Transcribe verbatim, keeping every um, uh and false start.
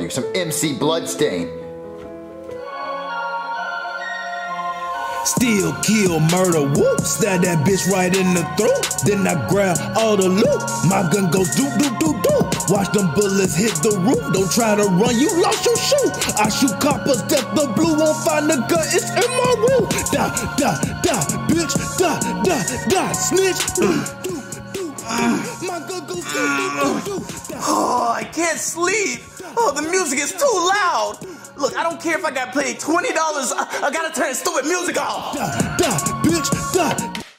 some M C Bloodstain. Still kill, murder, whoop, stab that bitch right in the throat. Then I grab all the loot, my gun goes doop doop doop doop. Watch them bullets hit the roof, don't try to run, you lost your shoe. I shoot coppers, death the blue, won't find the gun, it's in my room. Die, die, die, bitch, die, die, die, snitch. My gun goes doop doop doop doop. Oh, I can't sleep. Oh, the music is too loud. Look, I don't care if I got paid twenty dollars. I, I gotta turn stupid music off. Die, die, bitch, die.